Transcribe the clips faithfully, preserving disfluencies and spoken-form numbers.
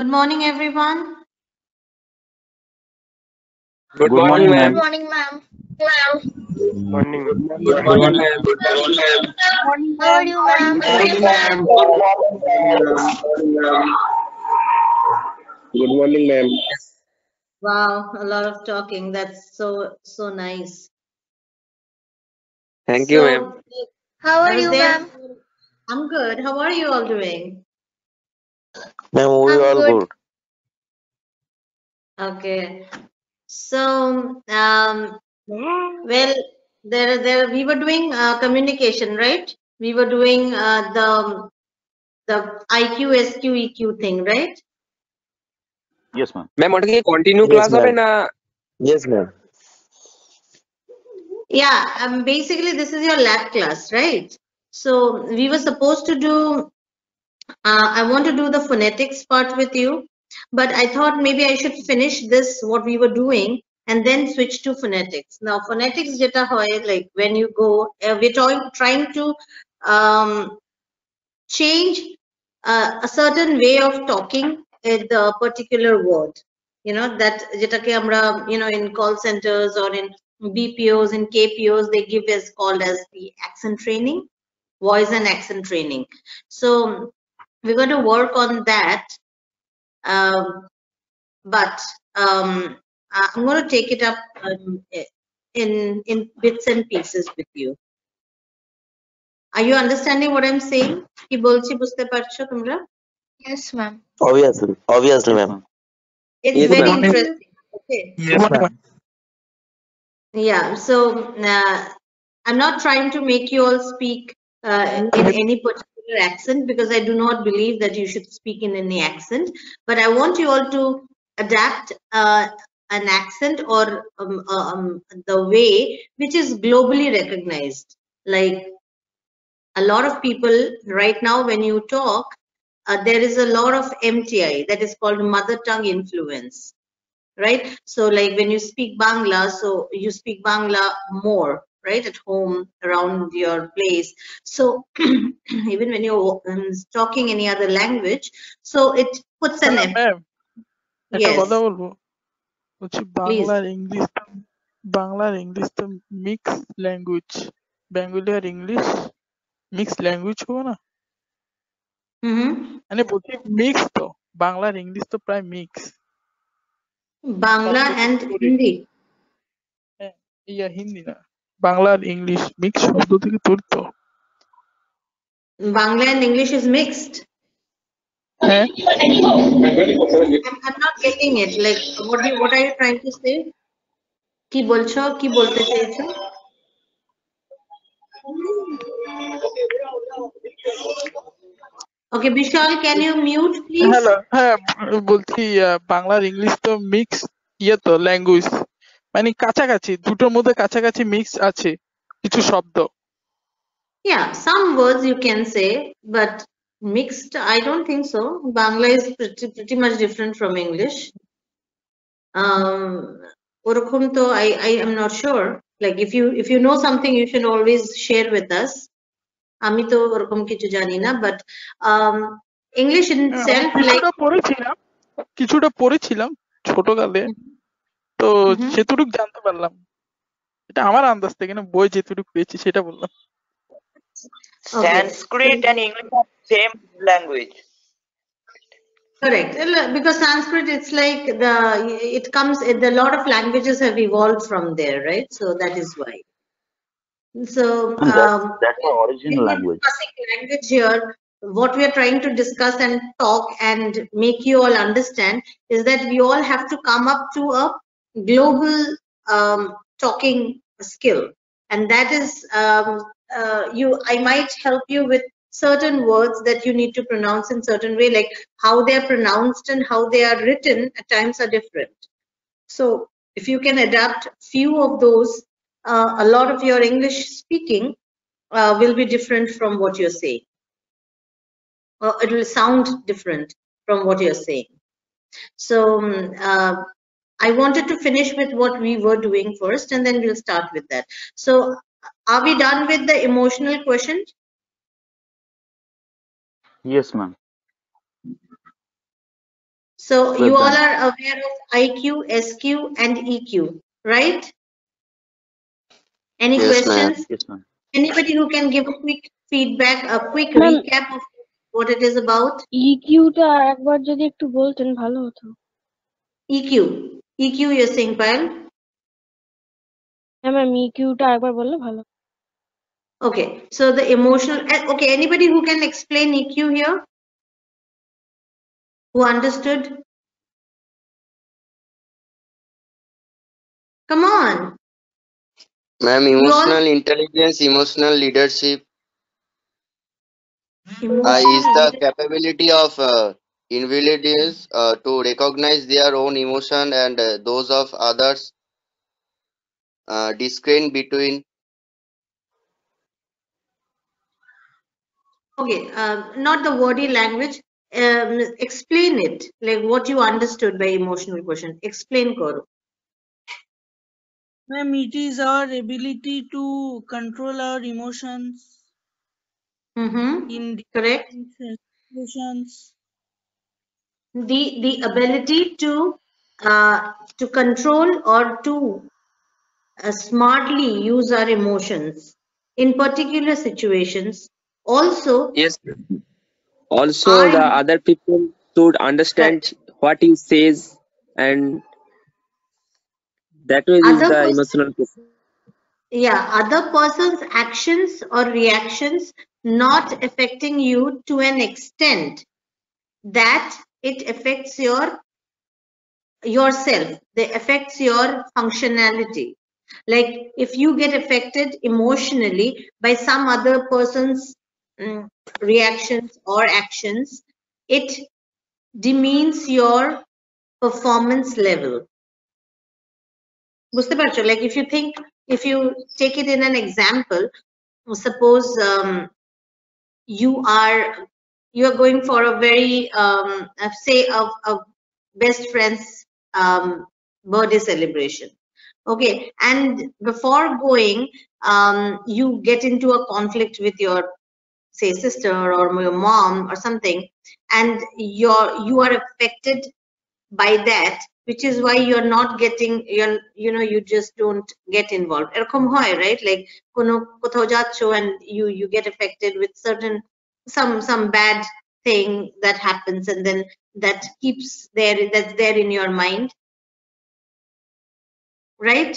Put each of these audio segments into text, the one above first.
Good morning, everyone. Good, Good morning, morning, ma'am. ma'am. Good morning, ma'am. Good morning. Good morning, ma'am. How are you, ma'am? Good morning, ma'am. Wow, a lot of talking. That's so so nice. Thank you, ma'am. So How I are was you, there. ma'am? I'm good. How are you all doing? Ma'am, we I'm all good. good. Okay. So um, well, there there we were doing uh, communication, right? We were doing uh, the the I Q, S Q, E Q thing, right? Yes, ma'am. Ma'am, ওটা কি continue Yes, class হবে ma'am. না? Yes, ma'am. Yeah. Um. Basically, this is your lab class, right? So we were supposed to do. Uh, I want to do the phonetics part with you, but I thought maybe I should finish this, what we were doing, and then switch to phonetics. Now, phonetics jeta hoy, like when you go, uh, we're trying, trying to um, change uh, a certain way of talking at the particular word. You know, that jeta ke amra, you know, in call centers or in B P Os and K P Os, they give as called as the accent training, voice and accent training. So we're going to work on that, um, but um, I- I'm going to take it up um, in in bits and pieces with you. Are you understanding what I'm saying? কি বলছি বুঝতে পারছো তোমরা? Yes, ma'am. Obviously, obviously, ma'am. It's Yes, very ma'am. interesting. Okay. Yes, ma'am. Yeah. So uh, I'm not trying to make you all speak uh, in any particular accent, because I do not believe that you should speak in any accent. But I want you all to adapt uh, an accent or um, um, the way which is globally recognized. Like a lot of people right now, when you talk, uh, there is a lot of M T I, that is called mother tongue influence. Right? So like when you speak Bangla, so you speak Bangla more, right? At home, around your place. So even when you're um, talking any other language, so it puts an Ma'am, em- ma'am, একটা yes, কথা বলবো বলছি please. Bangla আর English Bangla আর English তো mix language Bengali আর English mix language হবে না Mm-hmm. মানে বলছি মিক্স তো বাংলা আর ইংলিশ তো প্রায় মিক্স Bangla and Hindi. হ্যাঁ ইয়া হিন্দি না বাংলা আর ইংলিশ মিক্স শব্দ থেকে তৈরি তো Bangla and English is mixed. হ্যাঁ I'm, I'm not getting it. Like, what do you, what are you trying to say? কি বলছো? কি বলতে চাইছো? Okay, Vishal, can you mute, please? Hello হ্যাঁ বলছি আহ, বাংলা আর ইংলিশ তো মিক্স ইয়ে তো ল্যাঙ্গুয়েজ মানে কাছাকাছি দুটোর মধ্যে কাছাকাছি মিক্স আছে কিছু শব্দ Yeah, some words you can say, but mixed, I don't think so. Bangla is pretty, pretty much different from English. Um, ওরকম তো I, I am not sure. Like if you if you know something, you should always share with us. আমি তো ওরকম কিছু জানি না, but um, English in হ্যাঁ, itself, আমি like কিছুটা পড়েছিলাম কিছুটা পড়েছিলাম ছোটকালে তো Mhm. সেটুকু জানতে পারলাম এটা আমার আন্দাজ থেকে না বই যেটুকু পেয়েছি সেটা বললাম Okay. Sanskrit and English are same language. Correct. Well, because Sanskrit, it's like the it comes. A lot of languages have evolved from there, right? So that is why. So And that's, um, that's the when original we're language. discussing language here, what we are trying to discuss and talk and make you all understand is that we all have to come up to a global um, talking skill, and that is um, uh, you. I might help you with certain words that you need to pronounce in certain way, like how they are pronounced and how they are written at times are different. So if you can adapt few of those, uh, a lot of your English speaking uh, will be different from what you're saying. Or it will sound different from what you're saying. So um, uh, I wanted to finish with what we were doing first, and then we'll start with that. So are we done with the emotional quotient? Yes, ma'am. So Well you all done. are aware of I Q, S Q, and E Q, right? Any Yes, ma'am. questions? Yes, ma'am. Anybody who can give a quick feedback, a quick ma'am recap of what it is about? ইকিউটা একবার যদি একটু বলতেন ভালো হতো। E Q. E Q you're saying, Payal? হ্যাঁ ma'am ইকিউটা একবার বললে ভালো। Okay, so the emotional, eh, okay, anybody who can explain E Q here? Who understood? Come on. Ma'am, You all emotional intelligence, emotional leadership uh, emotional is the leader- capability of uh, individuals uh, to recognize their own emotion and uh, those of others, uh, discern between. Okay, uh, not the wordy language. Um, explain it, like what you understood by emotional quotient. Explain, Koro. Ma'am, it is our ability to control our emotions Mm-hmm. in Correct. different situations. The the ability to uh, to control or to uh, smartly use our emotions in particular situations. Also, Yes. Also, our the other people should understand what he says, and that way is other the pers- emotional quotient. yeah, other person's actions or reactions not affecting you to an extent that it affects your yourself, they affects your functionality. Like if you get affected emotionally by some other person's mm, reactions or actions, it demeans your performance level. বুঝতে পারছো? Like if you think, if you take it in an example, suppose um, you are you are going for a very um, uh, say a, a best friend's um, birthday celebration. Okay, and before going, um, you get into a conflict with your, say, sister or your mom or something, and you're you are affected by that, which is why you're not getting, you're you know you just don't get involved. এরকম হয়, right? Like কোনো কোথাও যাচ্ছো and you you get affected with certain some some bad thing that happens, and then that keeps there, that's there in your mind, right?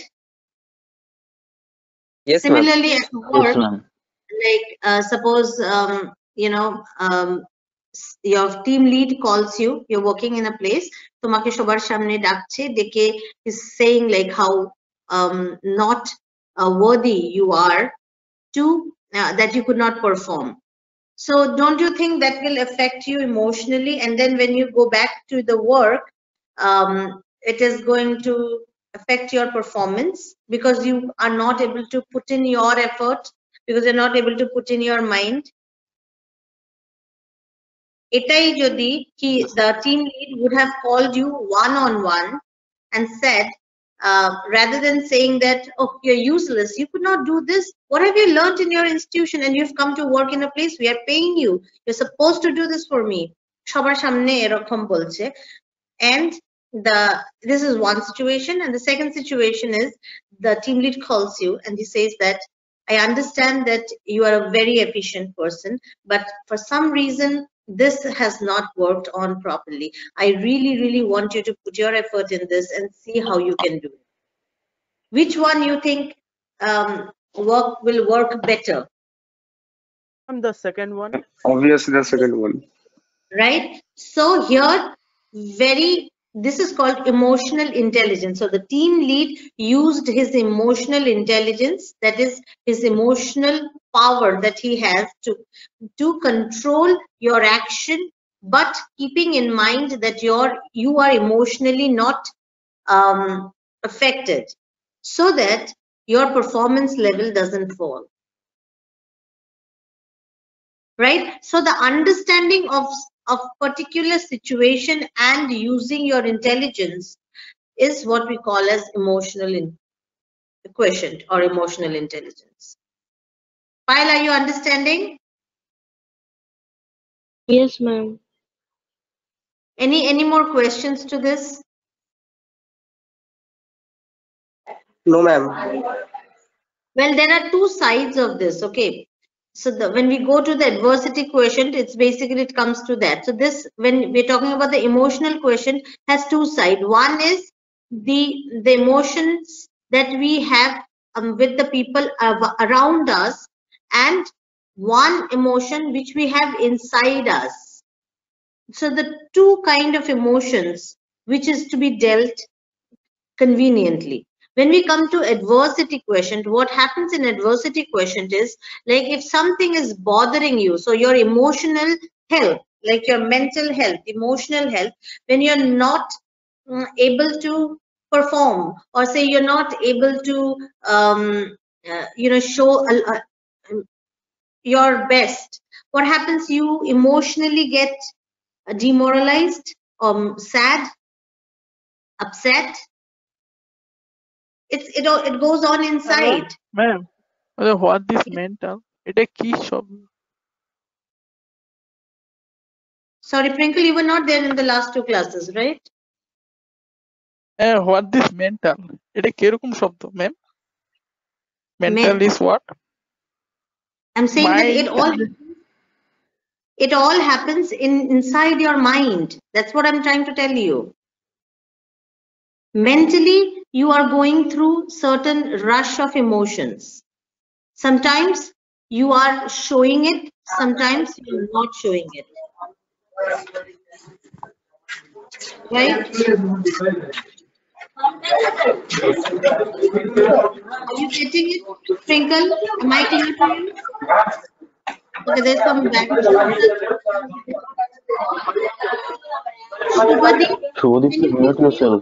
Yes, ma'am. Similarly at Yes, work, ma'am. like uh, suppose um, you know um, s- your team lead calls you, you're working in a place, তোমাকে সবার সামনে ডাকছে, ডেকে is saying like how um, not uh, worthy you are to uh, that you could not perform. So don't you think that will affect you emotionally, and then when you go back to the work, um, it is going to affect your performance because you are not able to put in your effort, because you're not able to put in your mind. Etai jodi ki the team lead would have called you one on one and said, uh, rather than saying that, oh, you're useless, you could not do this, what have you learned in your institution, and you've come to work in a place, we are paying you, you're supposed to do this for me, সবার সামনে এরকম বলছে. And the this is one situation, and the second situation is the team lead calls you and he says that, I understand that you are a very efficient person, but for some reason this has not worked on properly. I really really want you to put your effort in this and see how you can do it. Which one you think um, work will work better? And the second one. Obviously, the second one. Right? So here, very, this is called emotional intelligence. So the team lead used his emotional intelligence, that is his emotional power that he has to to control your action, but keeping in mind that you're you are emotionally not um, affected, so that your performance level doesn't fall. Right? So the understanding of of particular situation and using your intelligence is what we call as emotional in, quotient or emotional intelligence. Payal, are you understanding? Yes ma'am. Any any more questions to this? No, ma'am. Well, there are two sides of this. Okay. So the, when we go to the adversity quotient, it's basically it comes to that. So this, when we're talking about the emotional quotient, has two sides. One is the the emotions that we have um, with the people av- around us, and one emotion which we have inside us. So the two kind of emotions which is to be dealt conveniently. When we come to adversity quotient, what happens in adversity quotient is, like, if something is bothering you, so your emotional health, like your mental health, emotional health, when you're not mm, able to perform, or say you're not able to um, uh, you know show a, a, your best, what happens? You emotionally get demoralized, um, sad, upset. It's it all it goes on inside. Ma'am what this mental, এটা কি শব্দ? Sorry, Prinkle, you were not there in the last two classes, right? হ্যাঁ, what this mental, এটা কিরকম শব্দ ma'am? Mental Men- is what? I'm saying that it Mind. all it all happens in inside your mind. That's what I'm trying to tell you. Mentally, you are going through certain rush of emotions. Sometimes you are showing it, sometimes you're not showing it. Right? Are you getting it, Sprinkle? Am I clear to you? Okay, there's some background. Shubhadeep, Shubhadeep, can you mute yourself.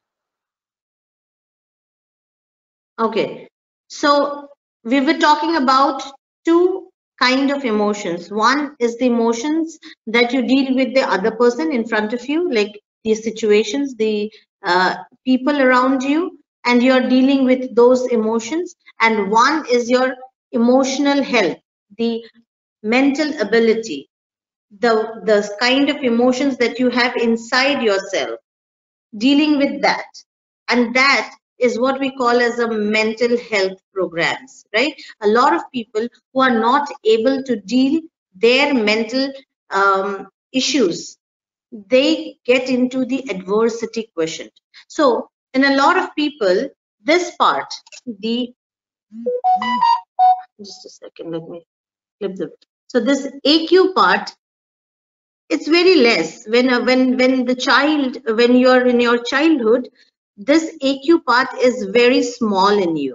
Okay, so we were talking about two kind of emotions. One is the emotions that you deal with the other person in front of you, like the situations, the uh, people around you, and you're dealing with those emotions. And one is your emotional health, the mental ability, the the kind of emotions that you have inside yourself, dealing with that. And that is what we call as a mental health programs, right? A lot of people who are not able to deal their mental um, issues, they get into the adversity quotient. So in a lot of people, this part, the just a second, let me flip the so this A Q part, it's very less. When uh, when when the child, when you're in your childhood, this A Q part is very small in you.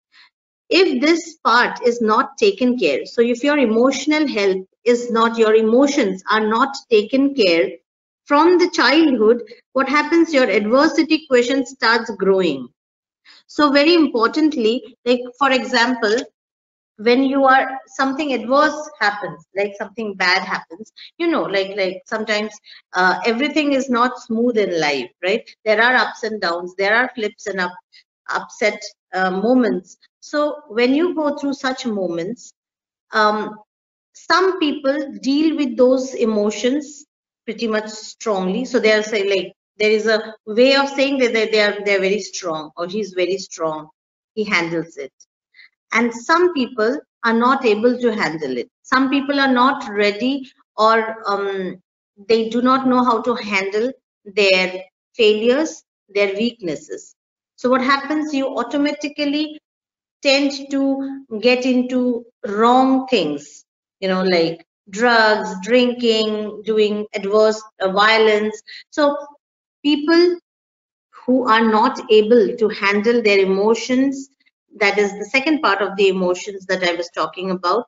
If this part is not taken care, so if your emotional health is not, your emotions are not taken care from the childhood, what happens? Your adversity quotient starts growing. So very importantly, like for example, when you are, something adverse happens, like something bad happens, you know, like like sometimes uh, everything is not smooth in life, right? There are ups and downs, there are flips and up upset uh, moments. So when you go through such moments, um, some people deal with those emotions pretty much strongly. So they are say, like, there is a way of saying that they, they are they're very strong, or he's very strong, he handles it. And some people are not able to handle it. Some people are not ready, or um, they do not know how to handle their failures, their weaknesses. So what happens? You automatically tend to get into wrong things, you know, like drugs, drinking, doing adverse uh, violence. So people who are not able to handle their emotions, that is the second part of the emotions that I was talking about,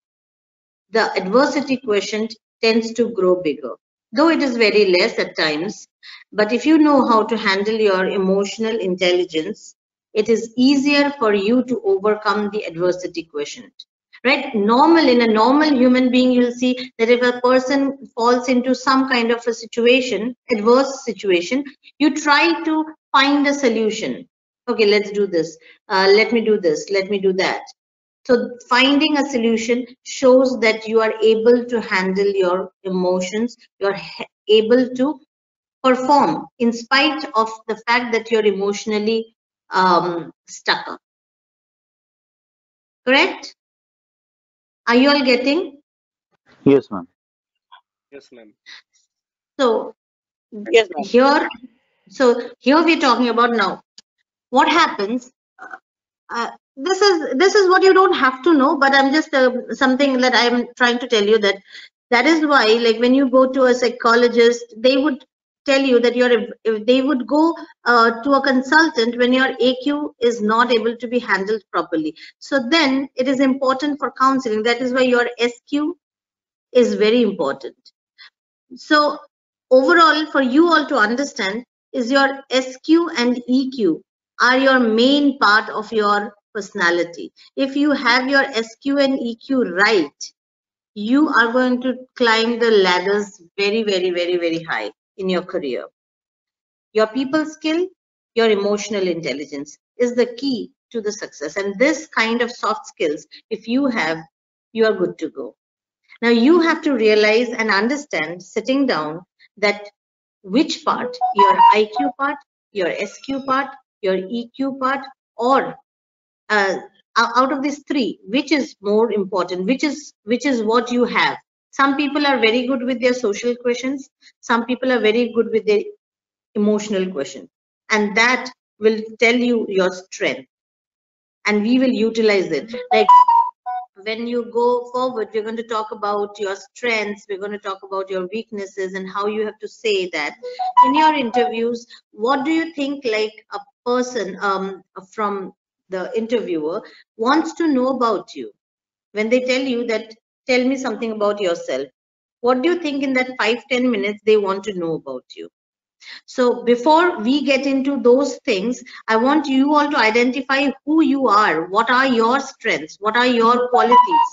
the adversity quotient tends to grow bigger, though it is very less at times. But if you know how to handle your emotional intelligence, it is easier for you to overcome the adversity quotient. Right? Normal, in a normal human being, you'll see that if a person falls into some kind of a situation, adverse situation, you try to find a solution. Okay, let's do this. Uh, let me do this. Let me do that. So finding a solution shows that you are able to handle your emotions, you're able to perform in spite of the fact that you're emotionally um, stuck up. Correct? Are you all getting? Yes, ma'am. Yes, ma'am. So Yes, ma'am. here, so here we're talking about now. What happens? Uh, uh, this is this is what you don't have to know, but I'm just uh, something that I'm trying to tell you that that is why, like when you go to a psychologist, they would tell you that you're if they would go uh, to a consultant when your A Q is not able to be handled properly. So then it is important for counseling. That is why your S Q is very important. So overall, for you all to understand, is your S Q and E Q are your main part of your personality. If you have your S Q and E Q right, you are going to climb the ladders very, very, very, very high in your career. Your people skill, your emotional intelligence is the key to the success. And this kind of soft skills, if you have, you are good to go. Now you have to realize and understand sitting down that which part, your I Q part, your S Q part, your E Q part, or uh, out of these three, which is more important, which is which is what you have. Some people are very good with their social questions. Some people are very good with their emotional questions. And that will tell you your strength. And we will utilize it. Like when you go forward, we're going to talk about your strengths, we're going to talk about your weaknesses and how you have to say that. In your interviews, what do you think like a person um, from the interviewer wants to know about you? When they tell you that, tell me something about yourself, what do you think in that five, ten minutes they want to know about you? So before we get into those things, I want you all to identify who you are. What are your strengths? What are your qualities?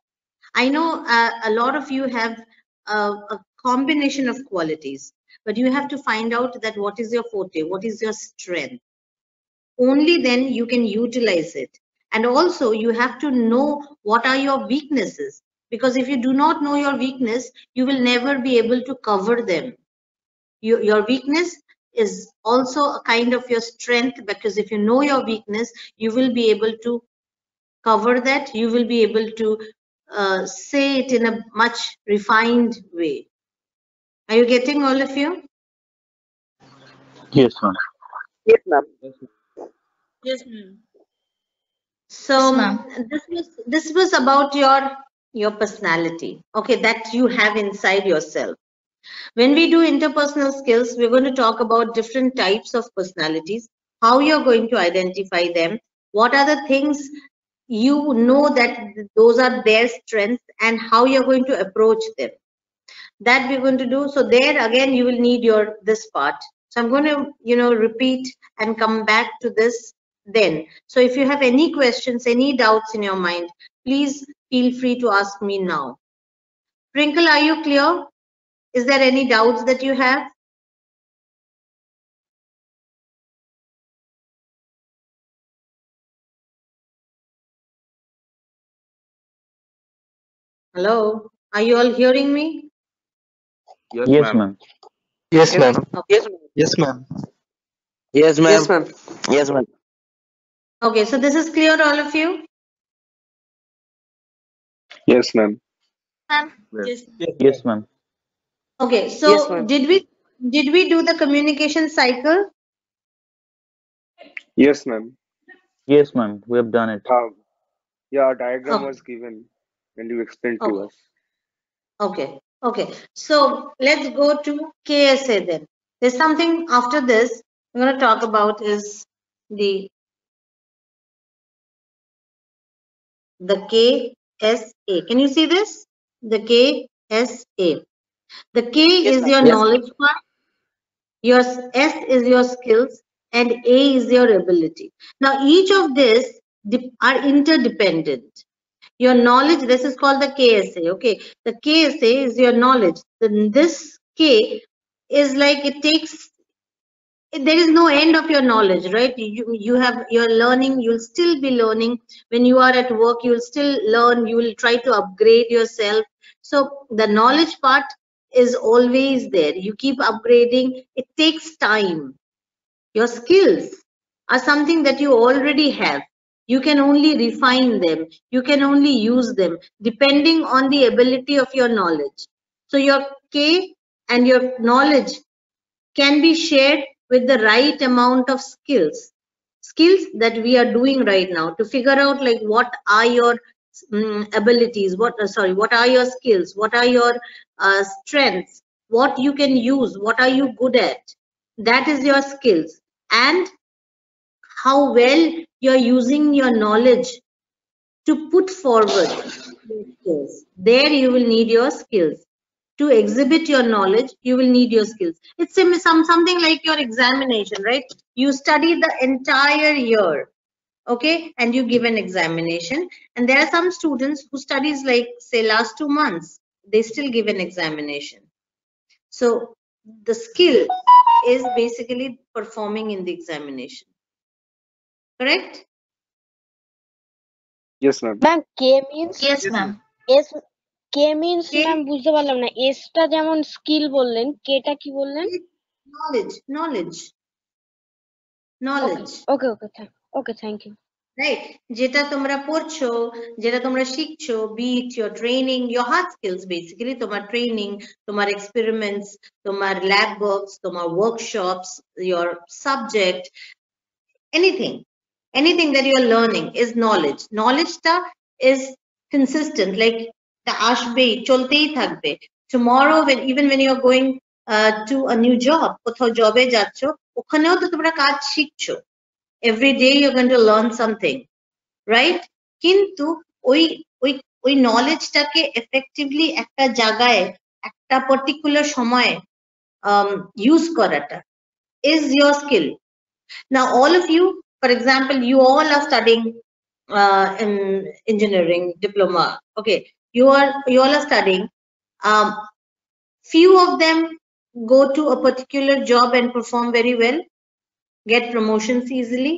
I know uh, a lot of you have uh, a combination of qualities, but you have to find out that what is your forte, what is your strength. Only then you can utilize it. And also you have to know what are your weaknesses, because if you do not know your weakness, you will never be able to cover them. You, your weakness is also a kind of your strength, because if you know your weakness, you will be able to cover that. You will be able to uh, say it in a much refined way. Are you getting, all of you? Yes, ma'am. Yes, ma'am. Yes, ma'am. So Yes, ma'am. this was this was about your your personality, okay, that you have inside yourself. When we do interpersonal skills, we're going to talk about different types of personalities, how you're going to identify them, what are the things you know that those are their strengths, and how you're going to approach them. That we're going to do. So there again, you will need your this part. So I'm going to, you know, repeat and come back to this then. So if you have any questions, any doubts in your mind, please feel free to ask me now. Twinkle, are you clear? Is there any doubts that you have? Hello, are you all hearing me? Yes, ma'am. Yes, ma'am. Yes, ma'am. Yes, ma'am. Yes, ma'am. Yes, ma'am. Yes, ma'am. Okay, so this is clear, all of you? Yes, ma'am. Ma'am. Yes. Yes, ma'am. Okay, so Yes, ma'am. did we did we do the communication cycle? Yes, ma'am. Yes, ma'am. We have done it. Um, yeah, a diagram Okay. was given and you explained to Okay. us. Okay, okay. So let's go to K S A then. There's something after this we're going to talk about is the the K S A. Can you see this? The K S A. The K Yes, is ma'am. your Yes. knowledge part, your S is your skills, and A is your ability. Now each of this are interdependent. Your knowledge, this is called the K S A. Okay, the K S A is your knowledge. Then this K is like it takes, there is no end of your knowledge, right? You you have, you're learning, you'll still be learning. When you are at work, you'll still learn, you will try to upgrade yourself. So the knowledge part is always there. You keep upgrading. It takes time. Your skills are something that you already have. You can only refine them. You can only use them depending on the ability of your knowledge. So your K and your knowledge can be shared with the right amount of skills. Skills that we are doing right now to figure out like what are your um, abilities, what uh, sorry, what are your skills, what are your uh, strengths, what you can use, what are you good at. That is your skills. And how well you're using your knowledge to put forward your skills. There you will need your skills. To exhibit your knowledge, you will need your skills. It's some, some something like your examination, right? You study the entire year, okay, and you give an examination. And there are some students who studies like say last two months, they still give an examination. So the skill is basically performing in the examination. Correct? Yes, ma'am. Ma'am K means Yes, ma'am. S K means K- ma'am বুঝতে পারলাম না, এসটা যেমন skill বললেন, কেটা কি বললেন? Knowledge, knowledge, knowledge. Okay okay okay thank you. Right? যেটা তোমরা পড়ছো, যেটা তোমরা শিখছো, be it your training, your hard skills basically, তোমার training, তোমার experiments, তোমার lab works, তোমার workshops, your subject, anything, anything that you are learning is knowledge. Knowledge ta is consistent, like the ashbei, choltei thakbe. Tomorrow, when even when you are going uh, to a new job, কোথাও জবে যাচ্ছো, ওখানেও তো তোমরা কাজ শিখছো. Every day you're going to learn something, right? কিন্তু ওই ওই ওই নলেজটাকে effectively একটা জায়গায় একটা particular সময়ে um, use করাটা is your skill. Now all of you, for example, you all are studying uh, in engineering diploma. Okay, you are you all are studying. Um, few of them go to a particular job and perform very well, get promotions easily.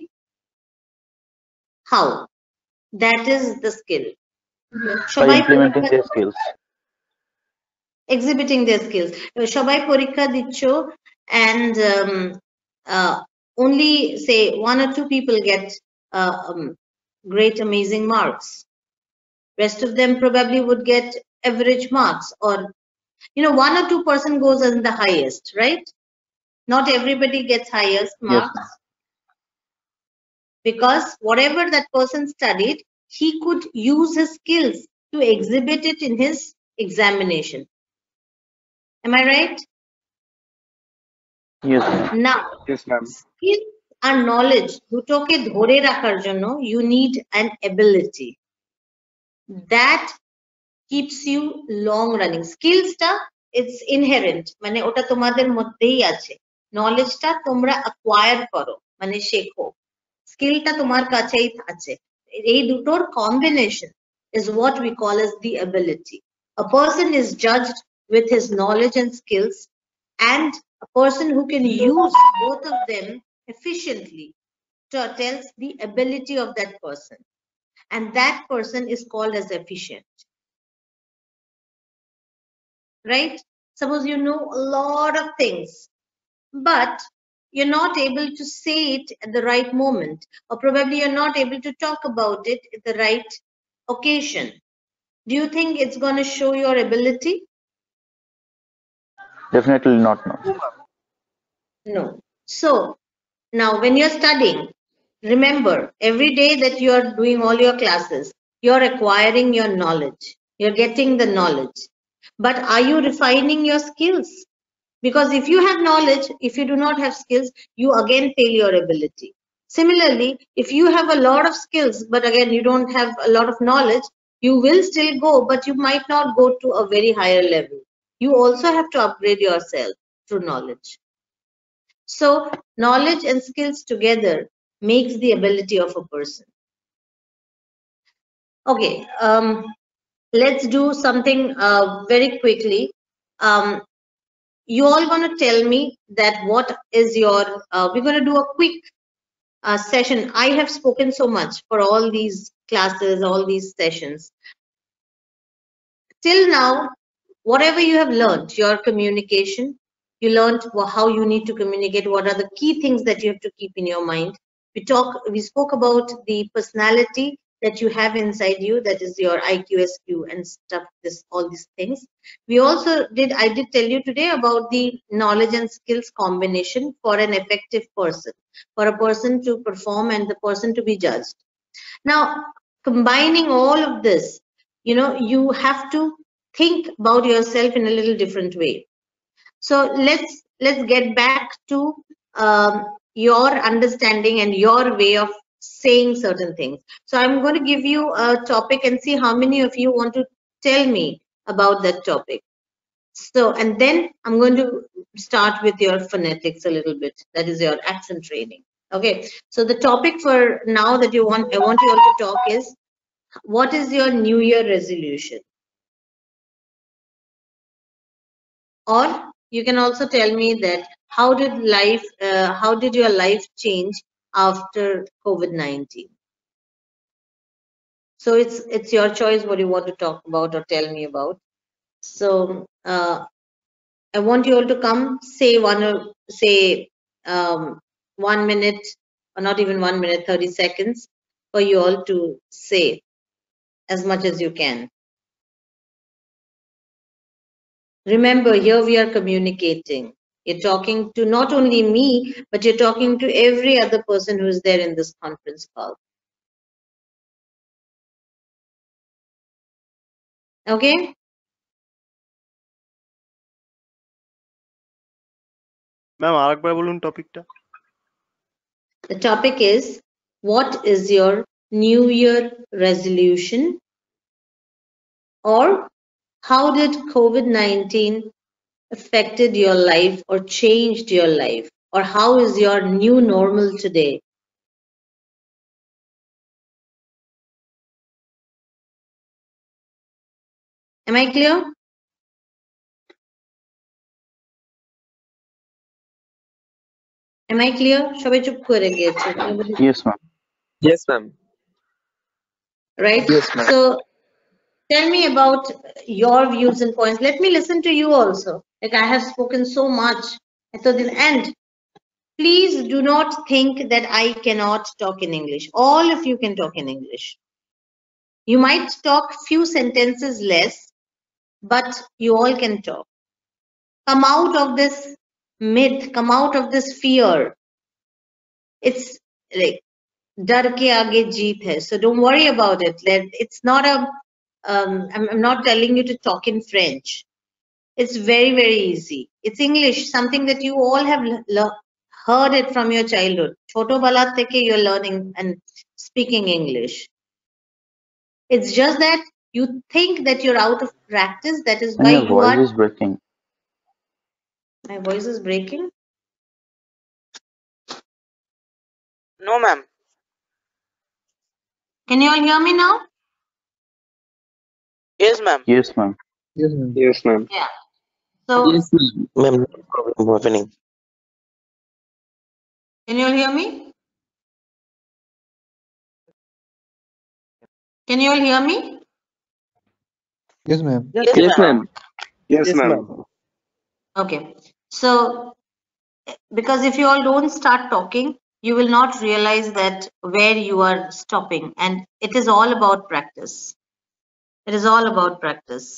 How? That is the skill. By সবাই implementing পরীক্ষা their skills. exhibiting their skills. সবাই পরীক্ষা দিচ্ছ and um, uh, only say one or two people get uh, um, great amazing marks. Rest of them probably would get average marks, or you know, one or two person goes as the highest, right? Not everybody gets highest Yes, marks. ma'am. Because whatever that person studied, he could use his skills to exhibit it in his examination. Am I right? Yes, ma'am. Now, Yes, ma'am. skills and knowledge, দুটোকে ধরে রাখার জন্য you need an ability that keeps you long running. Skills টা it's inherent, মানে ওটা তোমাদের মধ্যেই আছে. Knowledge টা তোমরা acquire করো, মানে শেখো. Skill টা তোমার কাছেই আছে. এই দুটোর combination is what we call as the ability. A person is judged with his knowledge and skills, and a person who can use both of them efficiently tells the ability of that person, and that person is called as efficient. Right? Suppose you know a lot of things, but you're not able to say it at the right moment, or probably you're not able to talk about it at the right occasion. Do you think it's going to show your ability? Definitely not, no. No. So now when you're studying, remember every day that you're doing all your classes, you're acquiring your knowledge, you're getting the knowledge, but are you refining your skills? Because if you have knowledge, if you do not have skills, you again fail your ability. Similarly, if you have a lot of skills, but again, you don't have a lot of knowledge, you will still go, but you might not go to a very higher level. You also have to upgrade yourself through knowledge. So knowledge and skills together makes the ability of a person. Okay, um, let's do something uh, very quickly. Um, you all going to tell me that what is your, uh, we're going to do a quick uh, session. I have spoken so much for all these classes, all these sessions. Till now, whatever you have learned, your communication, you learned wha- how you need to communicate, what are the key things that you have to keep in your mind. We talk, we spoke about the personality that you have inside you, that is your I Q, S Q and stuff, this, all these things. We also did, I did tell you today about the knowledge and skills combination for an effective person, for a person to perform and the person to be judged. Now, combining all of this, you know, you have to think about yourself in a little different way. So let's let's get back to um, your understanding and your way of saying certain things. So I'm going to give you a topic and see how many of you want to tell me about that topic. So, and then I'm going to start with your phonetics a little bit. That is your accent training. Okay. So the topic for now that you want, I want you all to talk is, what is your New Year resolution? Or you can also tell me that how did life, uh, how did your life change after COVID nineteen? So it's it's your choice what you want to talk about or tell me about. So uh, I want you all to come say one or say um, one minute or not even one minute, thirty seconds for you all to say as much as you can. Remember, here we are communicating. You're talking to not only me, but you're talking to every other person who is there in this conference call. Okay? Ma'am আরেকবার বলুন টপিকটা। The topic is, what is your New Year resolution? Or how did COVID nineteen affected your life or changed your life? Or how is your new normal today? Am I clear? Am I clear? সবাই চুপ করে গিয়েছে। Yes, ma'am. Yes, ma'am. Right? Yes, ma'am. So tell me about your views and points. Let me listen to you also. Like, I have spoken so much. So the end. Please do not think that I cannot talk in English. All of you can talk in English. You might talk few sentences less, but you all can talk. Come out of this myth, come out of this fear. It's like dar ke aage jeet hai. So don't worry about it. Let- It's not a, um, I'm, I'm not telling you to talk in French. It's very, very easy. It's English, something that you all have l- l- heard it from your childhood. Choto bala theke you're learning and speaking English. It's just that you think that you're out of practice. That is And why your you voice are. is breaking. My voice is breaking. No, ma'am. Can you all hear me now? Yes, ma'am. Yes, ma'am. Yes, ma'am. Yes, ma'am. Yeah. So Yes, ma'am. Ma'am, no problem happening. can you all hear me? Can you all hear me? Yes, ma'am. Yes, ma'am. Yes, Yes, ma'am. ma'am. Okay. So because if you all don't start talking, you will not realize that where you are stopping, and it is all about practice. It is all about practice.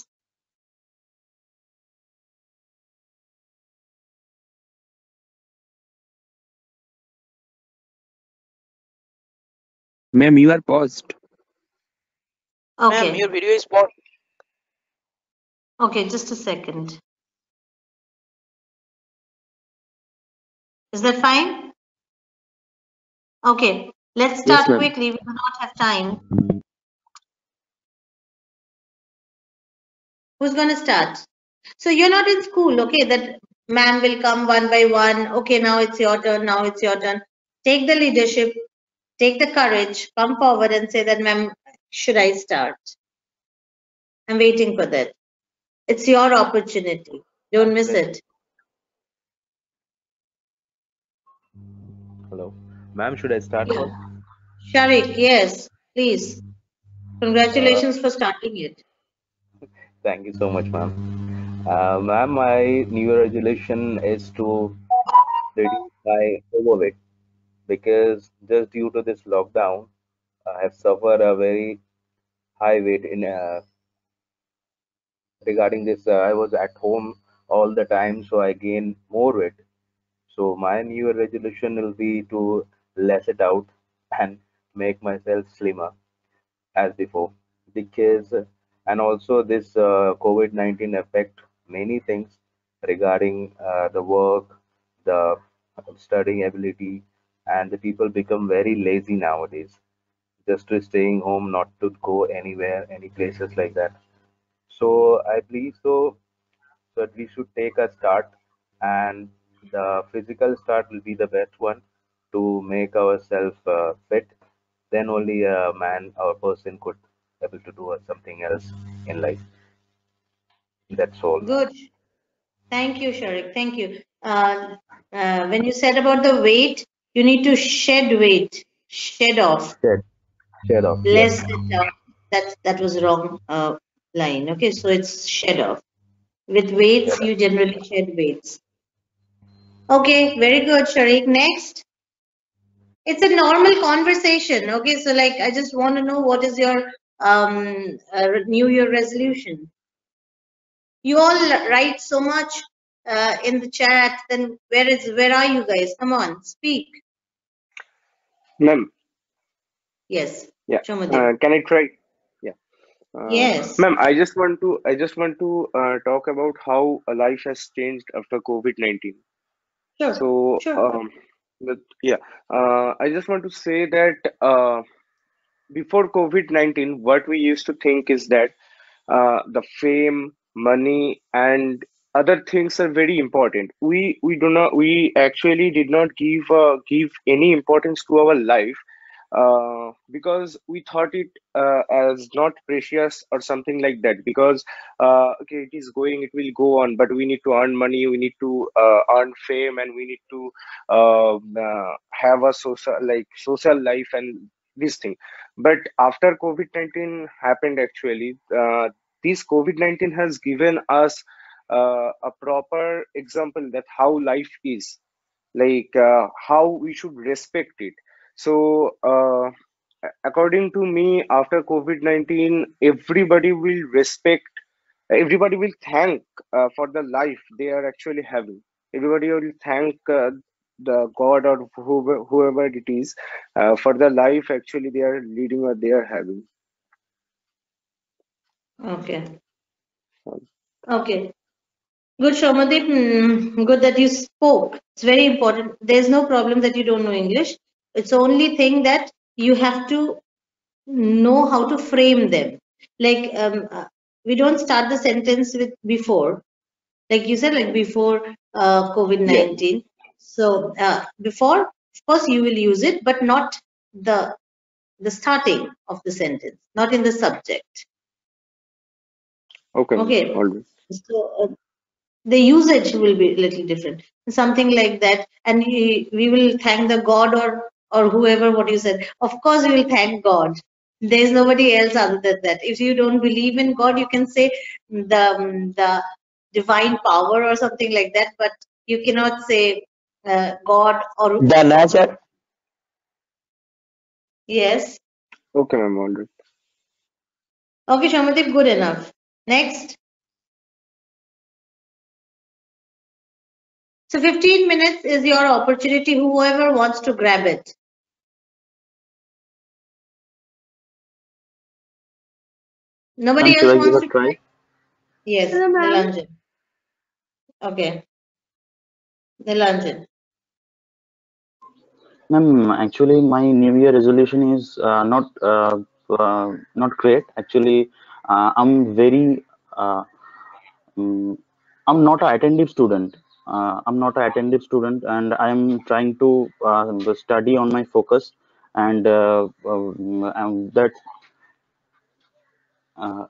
Ma'am, you are paused. Okay. Ma'am, your video is paused. Okay, just a second. Is that fine? Okay, let's start Yes, ma'am. quickly. We do not have time. Who's going to start? So you're not in school, okay? That ma'am will come one by one. Okay, now it's your turn. Now it's your turn. Take the leadership. Take the courage. Come forward and say that, ma'am, should I start? I'm waiting for that. It's your opportunity. Don't miss it. Hello. Ma'am, should I start first? Sharik, yes, please. Congratulations for starting it. Thank you so much, ma'am. Uh, ma'am, my New Year resolution is to reduce my overweight because just due to this lockdown, I have suffered a very high weight in uh, regarding this. Uh, I was at home all the time, so I gained more weight. So my New Year resolution will be to less it out and make myself slimmer as before. Because and also this uh, COVID nineteen affect many things regarding uh, the work, the studying ability, and the people become very lazy nowadays, just to staying home, not to go anywhere, any places like that. So I believe so that we should take a start, and the physical start will be the best one to make ourselves uh, fit. Then only a man or person could able to do something else in life. That's all. Good. Thank you, Sharik. Thank you. Uh, uh, when you said about the weight, you need to shed weight, shed off, Shed, shed off. less Yes. it off. That that was wrong uh, line. Okay, so it's shed off. With weights, Shed off. you generally shed weights. Okay, very good, Sharik. Next, it's a normal conversation. Okay, so like I just want to know what is your um uh, New Year resolution. You all write so much uh, in the chat. Then where is where are you guys? Come on, speak. Ma'am. Yes, Yeah. Shomadev. Uh, can I try? Yeah. Uh, Yes. Ma'am, I just want to I just want to uh, talk about how uh, life has changed after COVID nineteen. Sure. So, Sure. um, but yeah, uh, I just want to say that uh, before COVID nineteen, what we used to think is that uh, the fame, money, and other things are very important. We we do not we actually did not give uh, give any importance to our life uh, because we thought it uh, as not precious or something like that. Because uh, okay, it is going, it will go on, but we need to earn money, we need to uh, earn fame, and we need to uh, uh, have a social like social life and this thing. But after COVID nineteen happened, actually, uh, this COVID nineteen has given us uh, a proper example that how life is, like uh, how we should respect it. So, uh, according to me, after COVID nineteen, everybody will respect, everybody will thank uh, for the life they are actually having. Everybody will thank uh, the God or whoever, whoever it is uh, for the life actually they are leading or they are having. Okay. Okay. Good, Shomadev. Mm, good that you spoke. It's very important. There's no problem that you don't know English. It's the only thing that you have to know how to frame them. Like um, uh, we don't start the sentence with before. Like you said, like before uh, COVID nineteen. Yeah. So uh, before, of course, you will use it, but not the the starting of the sentence, not in the subject. Okay. Okay. All right. So uh, the usage will be a little different, something like that, and we, we will thank the God or or whoever. What you said, of course, we will thank God. There's nobody else other than that. If you don't believe in God, you can say the um, the divine power or something like that, but you cannot say uh, God or The nature. yes. Okay, ma'am. All right. Okay, Shamadev, good enough. Next. So fifteen minutes is your opportunity, whoever wants to grab it. Nobody Ma'am, should else I give wants a to try? Yes, Hello, ma'am. Nilanjan. Okay, Nilanjan. Ma'am, actually, my New Year resolution is uh, not uh, uh, not great. Actually, uh, I'm very uh, mm, I'm not an attentive student. Uh, I'm not an attentive student, and I'm trying to uh, study on my focus, and uh, um, um, that uh,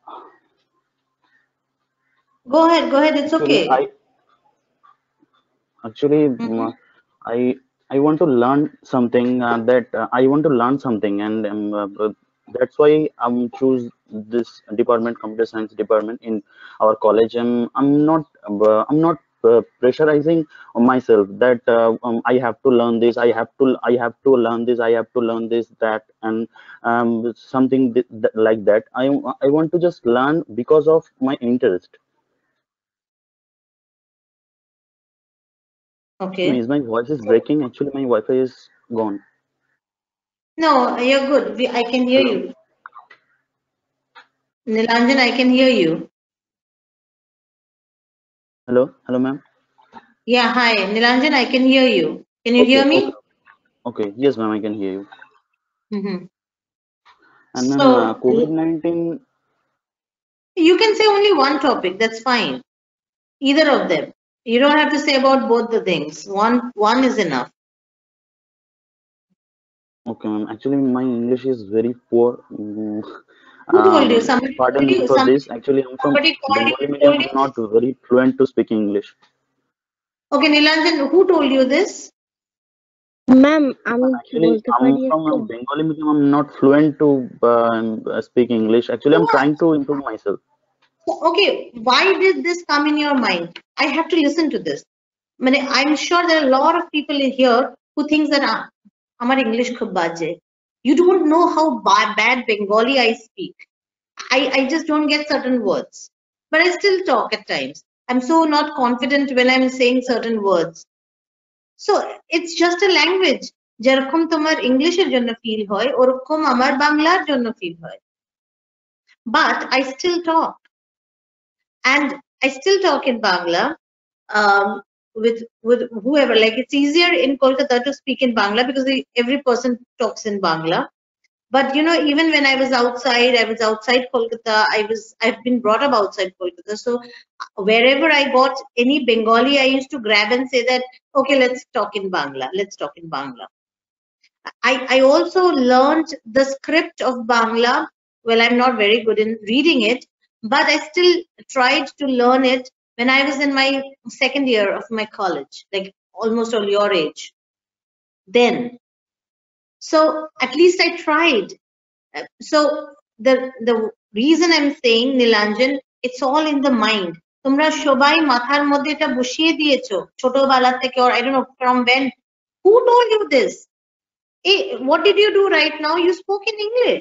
Go ahead, go ahead. It's actually okay. I actually Mm-hmm. mm, I I want to learn something uh, that uh, I want to learn something, and um, uh, that's why I'm choose this department, computer science department in our college. And I'm not uh, I'm not uh, pressurizing myself that uh, um, I have to learn this, I have to I have to learn this, I have to learn this, that, and um, something th th like that. I I want to just learn because of my interest. Okay. Is my voice is breaking? Actually, my Wi-Fi is gone. No, you're good. We, I can hear Hello, you. Nilanjan, I can hear you. hello, hello, ma'am. Yeah, hi. Nilanjan, I can hear you. Can you hear Okay, okay, me? okay. Yes, ma'am, I can hear you. Mm-hmm. And ma'am, uh, So COVID nineteen. you can say only one topic. That's fine. Either of them. You don't have to say about both the things. One, one is enough. Okay, ma'am. Actually, my English is very poor. Mm, Who told you? Um, Somebody pardon told me you. for Somebody, this. Actually, I'm from somebody called Bengali you. medium. Told you I'm not this? very fluent to speak English. Okay, Nilanjan, who told you this? Ma'am আমি কি Actually, বলতে I'm পারি from একটু? a Bengali medium. I'm not fluent to uh, speak English. Actually, I'm trying to improve myself. Okay, why did this come in your mind? I have to listen to this. মানে, I'm sure there are a lot of people in here who thinks that ah, আমার English খুব বাজে. You don't know how ba- bad Bengali I speak. I, I just don't get certain words. But I still talk at times. I'm so not confident when I'm saying certain words. So it's just a language. যেরকম তোমার ইংলিশের জন্য feel হয় ওরকম আমার বাংলার জন্য feel হয়. But I still talk. And I still talk in Bangla um, with with whoever. Like it's easier in Kolkata to speak in Bangla because the, every person talks in Bangla. But you know, even when I was outside, I was outside Kolkata. I was I've been brought up outside Kolkata. So wherever I got any Bengali, I used to grab and say that, okay, let's talk in Bangla. Let's talk in Bangla. I, I also learned the script of Bangla. Well, I'm not very good in reading it, but I still tried to learn it when I was in my second year of my college, like almost all your age. Then, so at least I tried. So the the reason I'm saying, Nilanjan, it's all in the mind. তোমরা সবাই মাথার মধ্যে এটা বসিয়ে দিয়েছো ছোটবেলা থেকে, or I don't know from when. Who told you this? Hey, what did you do right now? You spoke in English.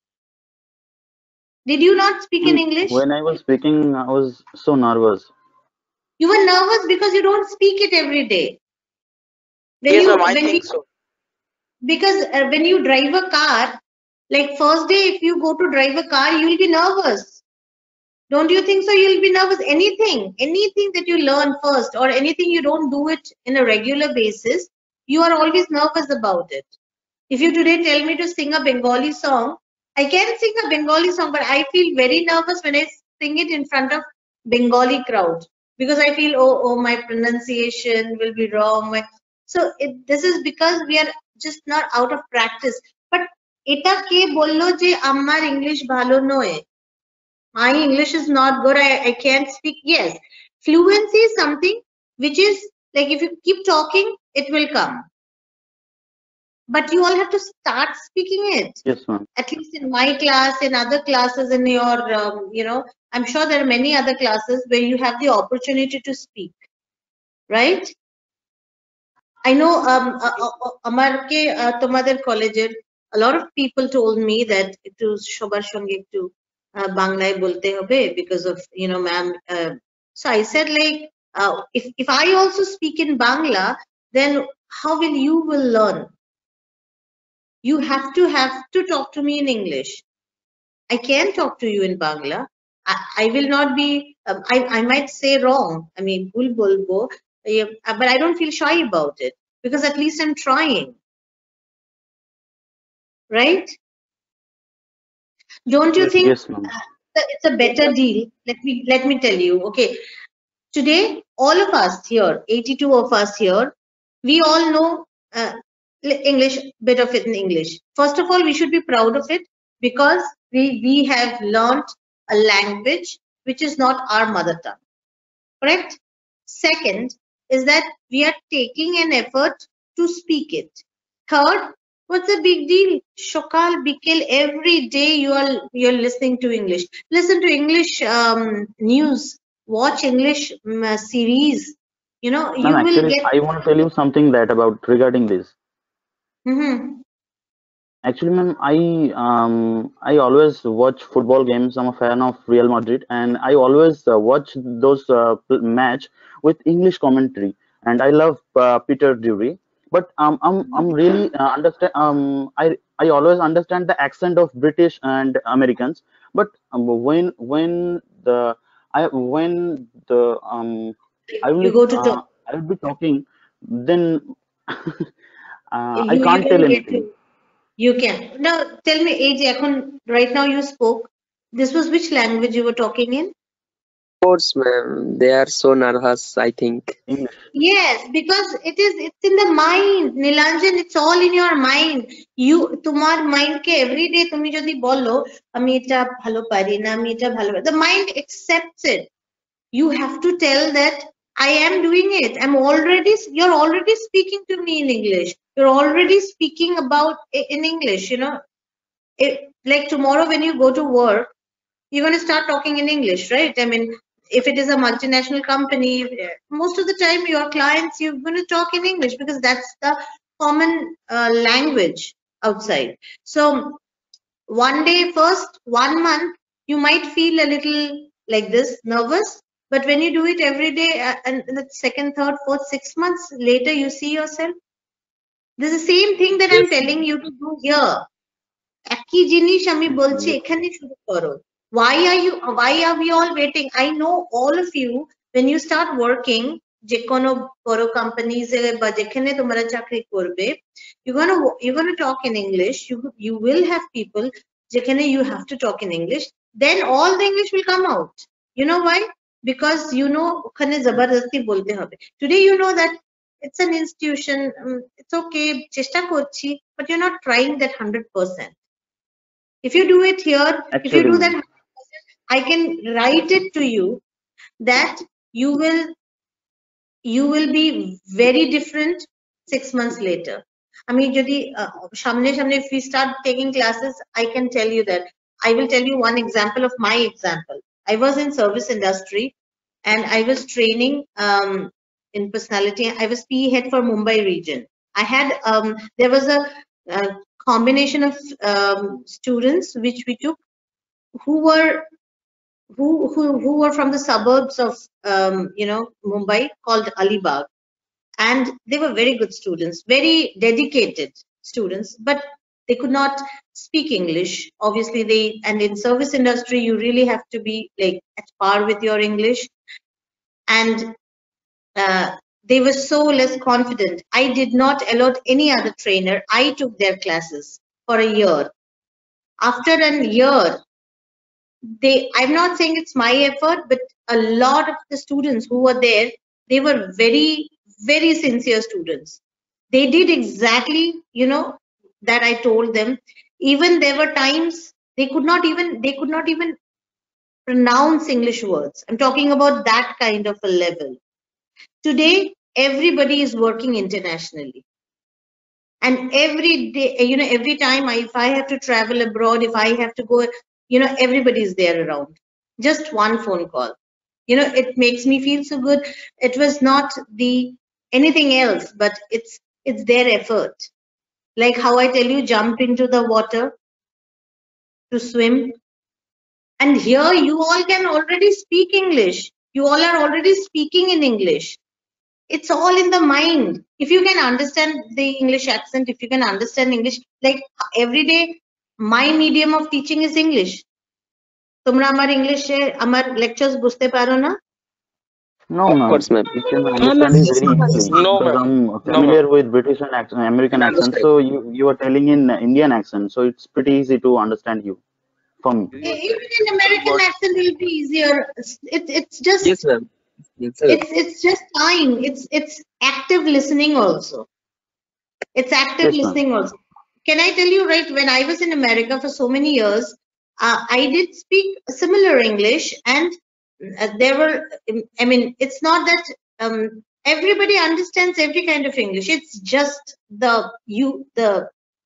Did you not speak in English? When I was speaking, I was so nervous. You were nervous because you don't speak it every day. When Yes, you ma'am, I when think you so. because uh, when you drive a car, like first day if you go to drive a car, you'll be nervous. Don't you think so? You'll be nervous. Anything, anything that you learn first, or anything you don't do it in a regular basis, you are always nervous about it. If you today tell me to sing a Bengali song, I can sing a Bengali song, but I feel very nervous when I sing it in front of Bengali crowd because I feel, oh, oh, my pronunciation will be wrong. So it, this is because we are just not out of practice. But এটা কে বললো যে আমার English ভালো নয়? My English is not good. I, I can't speak. Yes, fluency is something which is like if you keep talking, it will come. But you all have to start speaking it. Yes, ma'am. At least in my class, in other classes, in your, um, you know, I'm sure there are many other classes where you have the opportunity to speak, right? I know, um, Amarke, Tomader College, a lot of people told me that to Shobar Shange to Banglai bolte hobe because of, you know, ma'am. Uh, so I said, like, uh, if, if I also speak in Bangla, then how will you will learn? You have to have to talk to me in English. I can talk to you in Bangla. I, I will not be, um, I, I might say wrong. I mean, bul bolbo, but I don't feel shy about it because at least I'm trying. Right? Don't you Yes, think yes, ma'am. uh, it's a better deal? Let me, let me tell you. Okay. Today, all of us here, eighty-two of us here, we all know uh, English, bit of it in English. First of all, we should be proud of it because we, we have learned a language which is not our mother tongue. Correct? Second is that we are taking an effort to speak it. Third, What's the big deal? Shokal, Bikil, every day you are you're listening to English. Listen to English um, news. Watch English um, uh, series. You know, Ma'am, you will actually, get. I want to tell you something that about regarding this. Mhm. Actually, ma'am, I um I always watch football games. I'm a fan of Real Madrid, and I always uh, watch those uh, pl- match with English commentary. And I love uh, Peter Drury. But um, I'm I'm really uh, understand. Um, I I always understand the accent of British and Americans. But um, when when the I when the um I will You go to uh, talk. I will be talking, then uh, I You you can't tell don't get anything. to. You can. Now tell me, A J, এখন- right now you spoke. This was which language you were talking in? Of course, ma'am. They are so nervous, I think. English. Yes, because it is it's in the mind, Nilanjan, it's all in your mind. You তোমার mind কে everyday তুমি যদি বলো আমি এটা ভালো পারি না আমি এটা ভালো পারি, the mind accepts it. You have to tell that I am doing it. I'm already you're already speaking to me in English. You're already speaking about in English, you know. It, like tomorrow when you go to work, you're going to start talking in English, right? I mean, if it is a multinational company, most of the time your clients, you're going to talk in English because that's the common uh, language outside. So one day, first one month, you might feel a little like this, nervous. But when you do it every day, uh, and the second, third, fourth, six months later, you see yourself. This is the same thing that I'm Yes. telling you to do here. একই জিনিস আমি বলছি Yes. এখানে শুরু করো. Why are you? Why are we all waiting? I know all of you. When you start working, যে কোনো বড় companies এ বা যেখানে তোমরা চাকরি করবে, you're gonna you're gonna talk in English. You you will have people যেখানে you have to talk in English. Then all the English will come out. You know why? Because you know ওখানে জবরদস্তি বলতে হবে. Today you know that it's an institution. Um, it's okay. চেষ্টা করছি, but you're not trying that one hundred percent. If you do it here, if you Actually, do ma'am. that, I can write it to you that you will you will be very different six months later. I mean, যদি সামনে সামনে if we start taking classes, I can tell you that. I will tell you one example of my example. I was in service industry and I was training um, in personality. I was P E head for Mumbai region. I had um, there was a, a combination of um, students which we took who were who who who were from the suburbs of um, you know Mumbai called Alibag, and they were very good students, very dedicated students, but they could not speak English. Obviously, they and in service industry you really have to be like at par with your English, and uh, they were so less confident. I did not allot any other trainer. I took their classes for a year. After a year, they I'm not saying it's my effort, but a lot of the students who were there, they were very very sincere students. They did exactly, you know, that I told them. Even there were times they could not even they could not even pronounce English words. I'm talking about that kind of a level. Today everybody is working internationally, and every day, you know, every time I, if I have to travel abroad, if I have to go, you know, everybody's there around. Just one phone call, you know, it makes me feel so good. It was not the anything else, but it's it's their effort. Like how I tell you, jump into the water to swim, and here you all can already speak English. You all are already speaking in English. It's all in the mind. If you can understand the English accent, if you can understand English, like every day, my medium of teaching is English. তোমরা আমার ইংলিশে আমার lectures বুঝতে পারো না? No, Of ma'am. course, ma'am. We can Ah, understand ma'am. you Yes, very ma'am. easily No, because ma'am. I'm No, familiar ma'am. with British and accent, American Can accent. understand. So you you are telling in Indian accent, so it's pretty easy to understand you for me. Even in American accent will be easier. It's it, it's just Yes, ma'am. Yes, sir. it's it's just time. It's it's active listening also. It's active Yes, ma'am. listening also. Can I tell you, right, when I was in America for so many years, uh, I did speak similar English, and uh, there were, I mean, it's not that um, everybody understands every kind of English. It's just the you the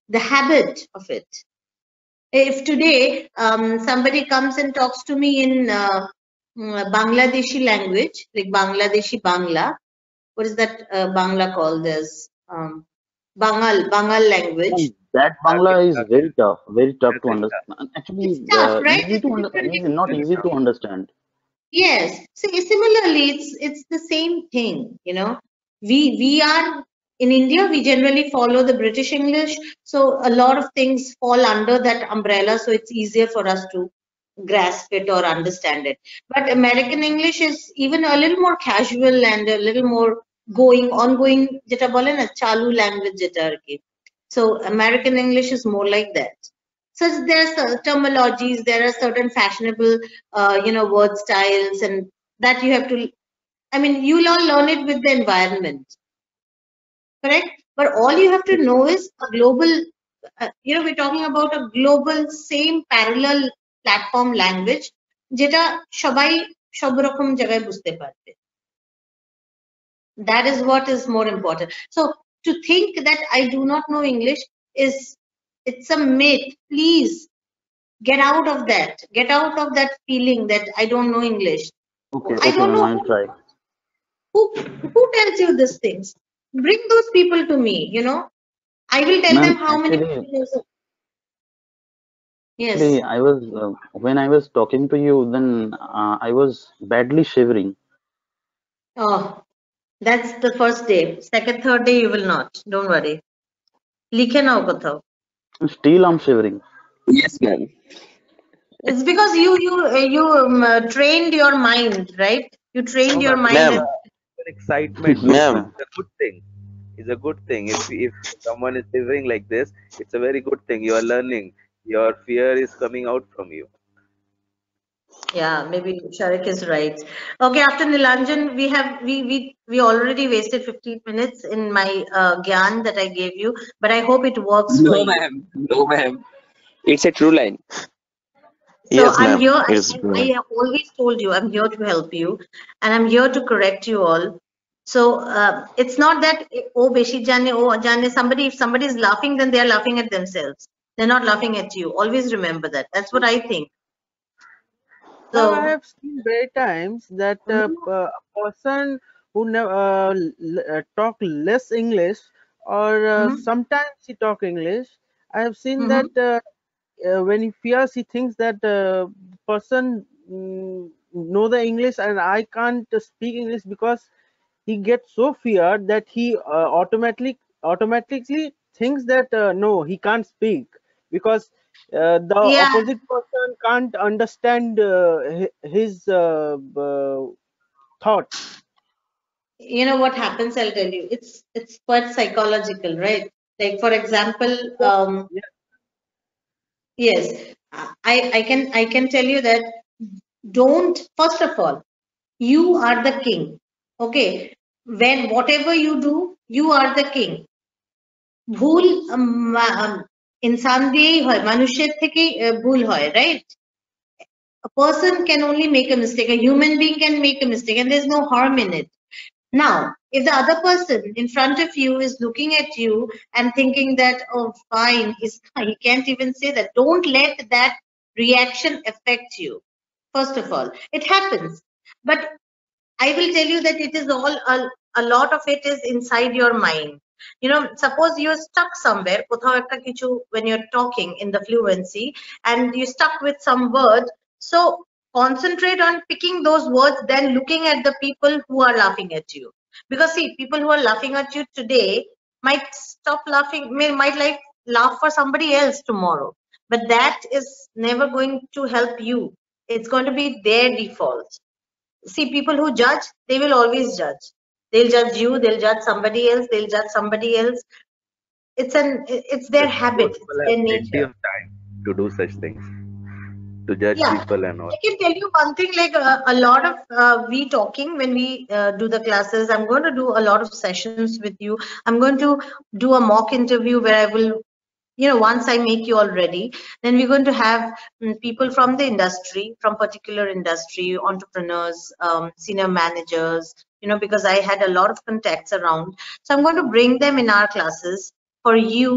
the habit of it. If today um, somebody comes and talks to me in uh, mm, Bangladeshi language, like Bangladeshi Bangla, what is that uh, Bangla called as? Um, Bangal, Bangal language. And that Bangla is very tough, very tough to understand. Actually, It's tough, uh, right? easy It's to under, different. easy, not easy to understand. Yes. So similarly, it's it's the same thing. You know, we we are in India. We generally follow the British English, so a lot of things fall under that umbrella. So it's easier for us to grasp it or understand it. But American English is even a little more casual and a little more going, ongoing. যেটা বলে না চালু language যেটা আর কি. So American English is more like that. So there are certain terminologies, there are certain fashionable, uh, you know, word styles, and that you have to. I mean, you'll all learn it with the environment, correct? But all you have to know is a global. Uh, you know, we're talking about a global, same parallel platform language, যেটা সবাই সব রকম জায়গায় বুঝতে পারবে. That is what is more important. So to think that I do not know English is, it's a myth. Please get out of that. Get out of that feeling that I don't know English. Okay, I okay, don't ma'am, know I'll try. who who tells you these things. Bring those people to me. You know, I will tell them Ma'am, how many. actually, Yes. actually, I was uh, when I was talking to you, then uh, I was badly shivering. Oh, that's the first day. Second, third day, you will not. Don't worry. লিখে নাও কোথাও. Still, I'm shivering. Yes, ma'am. It's because you you uh, you um, uh, trained your mind, right? You trained No, your ma'am. mind. Ma'am. and- An excitement. Yes, Ma'am. ma'am. It's a good thing. It's a good thing. If if someone is shivering like this, it's a very good thing. You are learning. Your fear is coming out from you. Yeah, maybe Sharik is right. Okay, after Nilanjan, we have we we we already wasted fifteen minutes in my uh, gyan that I gave you, but I hope it works for No, you. ma'am. No, ma'am. It's a true line. So Yes, I'm ma'am. here. I, It's I, I have always told you I'm here to help you, and I'm here to correct you all. So uh, it's not that oh beshi jane oh jane somebody if somebody is laughing, then they are laughing at themselves. They're not laughing at you. Always remember that. That's what I think. Ma'am, I So have seen many times that uh, p- a person who never uh, l- uh, talk less English or uh, Mhm. sometimes he talk English. I have seen Mhm. that uh, uh, when he fears, he thinks that uh, person mm, know the English and I can't uh, speak English because he gets so feared that he uh, automatically automatically thinks that uh, no, he can't speak because uh, the yeah, opposite person can't understand uh, hi- his uh, uh, thoughts. you know what happens? I'll tell you. It's it's quite psychological, right? Like for example, um, Yeah. yes, I I can I can tell you that. Don't, first of all, you are the king. Okay, when whatever you do, you are the king. ভুল উম, um, ইনসান দিয়েই হয়, মানুষের থেকেই আহ, ভুল হয়, right? A person can only make a mistake. A human being can make a mistake, and there's no harm in it. Now, if the other person in front of you is looking at you and thinking that, oh, fine, he's, he can't even say that, don't let that reaction affect you. First of all, it happens. But I will tell you that it is all, a, a lot of it is inside your mind. You know, suppose you're stuck somewhere, কোথাও একটা কিছু, when you're talking in the fluency and you stuck with some word, so concentrate on picking those words, then looking at the people who are laughing at you. Because see, people who are laughing at you today might stop laughing, may, might like laugh for somebody else tomorrow. But that is never going to help you. It's going to be their default. See, people who judge, they will always judge. They'll judge you, they'll judge somebody else, they'll judge somebody else. It's an it's their But habit, those it's people their have plenty nature. of time to do such things, to judge Yeah, people and all. I can tell you one thing, like uh, a lot of uh, we talking when we uh, do the classes. I'm going to do a lot of sessions with you. I'm going to do a mock interview where I will, you know, once I make you all ready, then we're going to have mm, people from the industry, from particular industry, entrepreneurs, um, senior managers, you know, because I had a lot of contacts around. So I'm going to bring them in our classes for you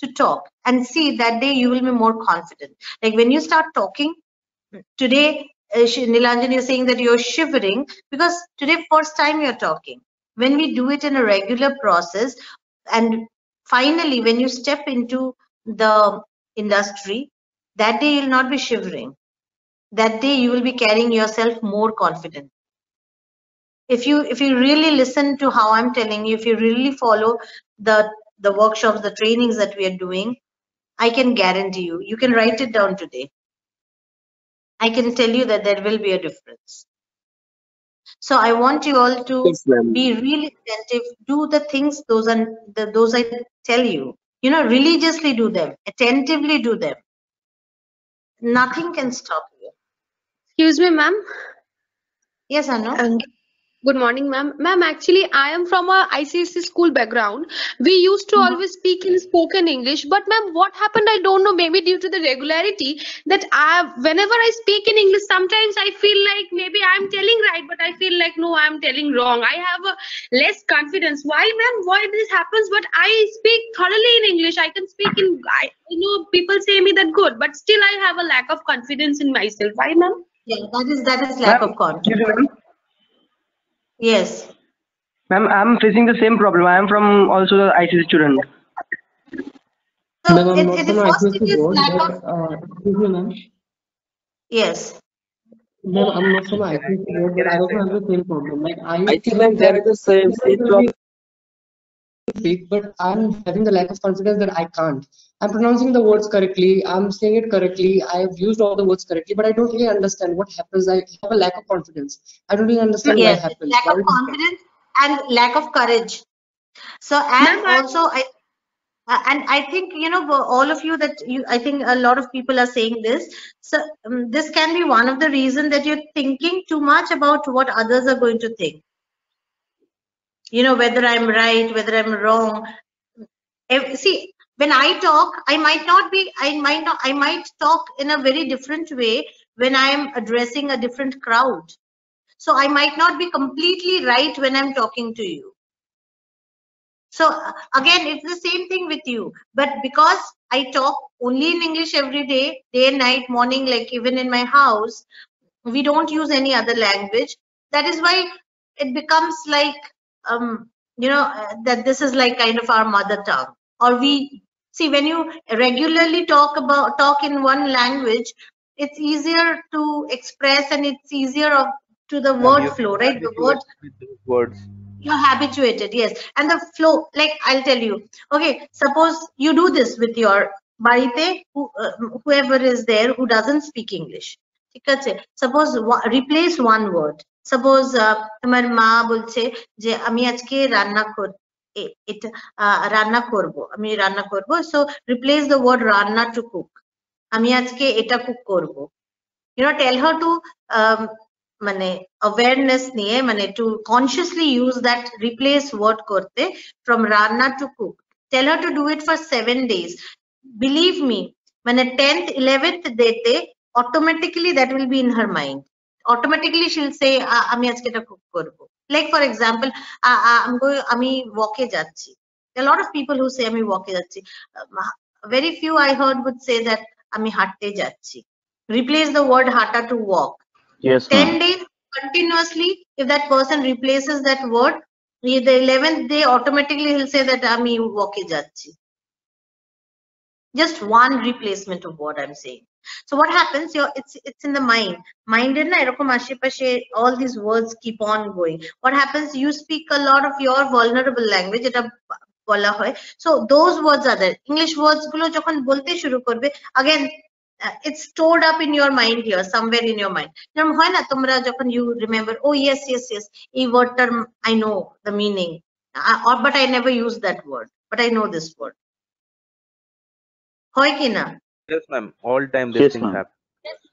to talk, and see that day you will be more confident. Like when you start talking today, uh, Nilanjan, you're saying that you're shivering because today first time you're talking. When we do it in a regular process, and finally when you step into the industry, that day you'll not be shivering. That day you will be carrying yourself more confident. If you if you really listen to how I'm telling you, if you really follow the the workshops, the trainings that we are doing, I can guarantee you, you can write it down today. I can tell you that there will be a difference. So I want you all to Yes, ma'am. be really attentive, do the things those are the, those I tell you. You know, religiously do them, attentively do them. Nothing can stop you. Excuse me, ma'am. Yes, Anu. Um, Good morning, ma'am. Ma'am, actually, I am from a I C S E school background. We used to always speak in spoken English, but ma'am, what happened? I don't know. Maybe due to the regularity that I, whenever I speak in English, sometimes I feel like maybe I'm telling right, but I feel like no, I'm telling wrong. I have a less confidence. Why, ma'am? Why this happens? But I speak thoroughly in English. I can speak in. I you know people say me that good, but still I have a lack of confidence in myself. Why, ma'am? Yeah, that is that is lack of confidence. Yes. Ma'am, I'm facing the same problem. I am from also the I C S student. So Ma'am, I'm it, not it, from the I first C S thing E is board, lack but of. uh, excuse me, ma'am. Yes. Ma'am, I'm not from I C S E board, but I also have the same problem. Like I I think think ma'am there that is a same same problem. speak, but I'm having the lack of confidence that I can't. I'm pronouncing the words correctly. I'm saying it correctly. I've used all the words correctly, but I don't really understand what happens. I have a lack of confidence. I don't really understand why it Yes, happens. lack Why of it happens. confidence and lack of courage. So and also I uh, and I think you know all of you that you I think a lot of people are saying this. So um, this can be one of the reason that you're thinking too much about what others are going to think. You know, whether I'm right, whether I'm wrong. If, see, when I talk, I might not be, I might not, I might talk in a very different way when I'm addressing a different crowd. So I might not be completely right when I'm talking to you. So uh, again, it's the same thing with you. But because I talk only in English every day, day and night, morning, like even in my house, we don't use any other language. That is why it becomes like, um, you know, uh, that this is like kind of our mother tongue. Or we see when you regularly talk about talk in one language, it's easier to express and it's easier of to the Ma'am, word you're flow, right? The word habituated with those words. you're habituated, yes. And the flow, like I'll tell you, okay, suppose you do this with your barite, who, uh, whoever is there who doesn't speak English. Suppose replace one word. Suppose তোমার মা বলছে যে আমি আজকে রান্না কর এটা রান্না করব আমি রান্না করব so replace the word রান্না to cook আমি আজকে এটা কুক করব you know tell her to um, মানে awareness নিয়ে মানে to consciously use that replace word করতে from রান্না to cook tell her to do it for seven days believe me মানে tenth eleventh date automatically that will be in her mind automatically she'll say আমি আজকে এটা cook করব like for example I'm going আমি walk এ যাচ্ছি a lot of people who say আমি walk এ যাচ্ছি very few I heard would say that আমি হাঁটতে যাচ্ছি replace the word hata to walk yes ten days continuously if that person replaces that word the eleventh day automatically he'll say that ami walk e jacchi just one replacement of what I'm saying so what happens your it's it's in the mind mind er na erokom ashe pashe all these words keep on going what happens you speak a lot of your vulnerable language eta bola hoy so those words are there English words gulo jokhon bolte shuru korbe again Uh, it's stored up in your mind here somewhere in your mind যেমন হয় না তোমরা যখন you remember oh yes yes yes এই wordটার I know the meaning uh, or but I never use that word but I know this word হয় কি না Yes, ma'am. All time these yes, things happen.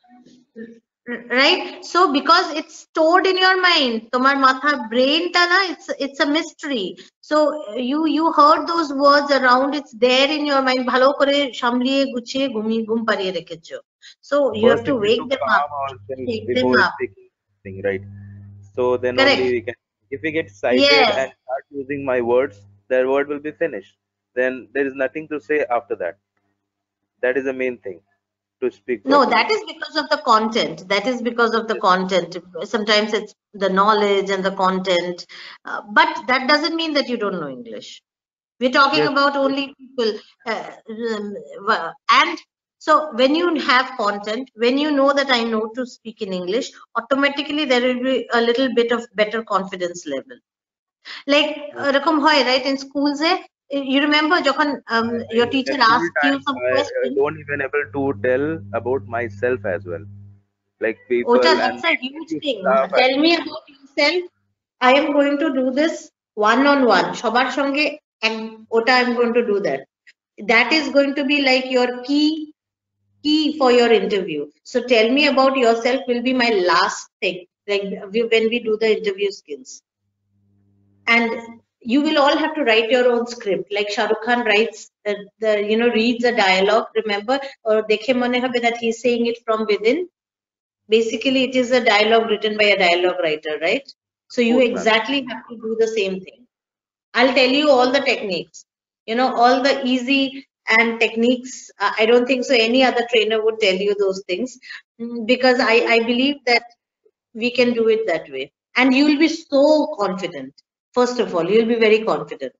right so because it's stored in your mind তোমার মাথা brain টা না it's it's a mystery so you you heard those words around it's there in your mind ভালো করে সামলিয়ে গুছিয়ে ঘুমিয়ে ঘুম পাড়িয়ে রেখেছো so you have First, to we need wake to them calm up ourselves wake them before up speaking thing, right? So then correct only we can. If we get excited yes and start using my words, their word will be finished. then there is nothing to say after that. That is the main thing, to speak No, properly. that is because of the content. That is because of the content. Sometimes it's the knowledge and the content, uh, but that doesn't mean that you don't know English. We're talking Yes. about only people, uh, um, wa- and so when you have content, when you know that I know to speak in English, automatically there will be a little bit of better confidence level. Like এরকম হয়, right? In schools, eh, you remember যখন um, your teacher At school asked you time, some I, I questions. don't even able to tell about myself as well. Like people Ota, and that's a huge thing. stuff. Tell me about yourself. I am going to do this one on one. সবার সঙ্গে এক- ওটা I am going to do that. That is going to be like your key key for your interview. So tell me about yourself will be my last thing. Like we, when we do the interview skills, and you will all have to write your own script. Like Shah Rukh Khan writes the, the you know reads a dialogue. Remember, or dekhe mone hobe that he's saying it from within. Basically, it is a dialogue written by a dialogue writer, right? So you Course, ma'am. exactly have to do the same thing. I'll tell you all the techniques, you know, all the easy and techniques. uh, I don't think so any other trainer would tell you those things, mm, because I, I believe that we can do it that way. And you will be so confident. First of all, you'll be very confident.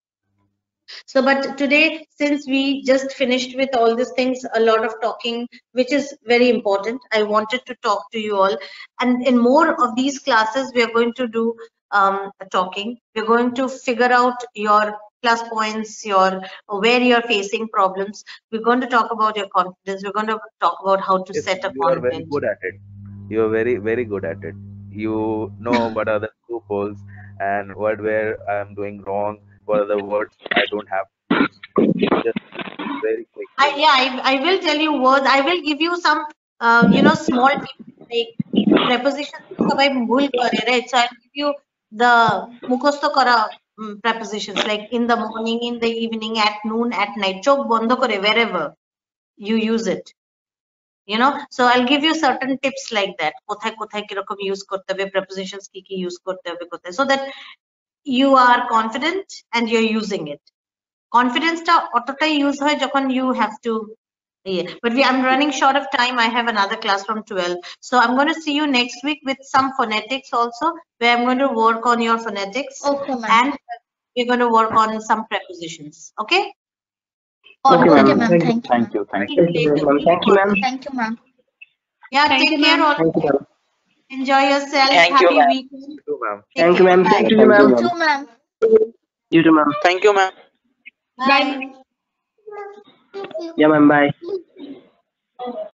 So, but today, since we just finished with all these things, a lot of talking, which is very important, I wanted to talk to you all. And in more of these classes, we are going to do um, talking. We're going to figure out your plus points, your where you're facing problems. We're going to talk about your confidence. We're going to talk about how to Yes, set a you are very content. good at it. You are very, very good at it. You know what are the loopholes and what where I am doing wrong, what are the words I don't have to use. Just very quick. I, yeah, I, I will tell you words. I will give you some, uh, you know, small tips like prepositions. সবাই ভুল করে, right? So I'll give you the মুখস্থ করা um, prepositions like in the morning, in the evening, at noon, at night. চোখ বন্ধ করে wherever you use it. You know, so I'll give you certain tips like that. কোথায় কোথায় কিরকম use করতে হবে, prepositions কি কি use করতে হবে কোথায়, so that you are confident and you're using it. Confidence টা অতটাই use হয় যখন you have to, yeah. But we, I'm running short of time. I have another class from twelve, so I'm going to see you next week with some phonetics also, where I'm going to work on your phonetics. Okay, ma'am. And we're going to work on some prepositions. Okay? Okay, All ma'am. good. Thank you. Thank Thank you. Thank you. you, ma'am. Thank you, ma'am. Thank you, ma'am. Yeah, Thank take you, care ma'am. all. Thank you, ma'am. Enjoy yourself. Thank you, Happy ma'am. weekend. You too, ma'am. Take Thank you, care. ma'am. Bye. Thank you, Thank ma'am. you, You ma'am. too, ma'am. You too, ma'am. Thank you, ma'am. Bye. Yeah, ma'am. Bye.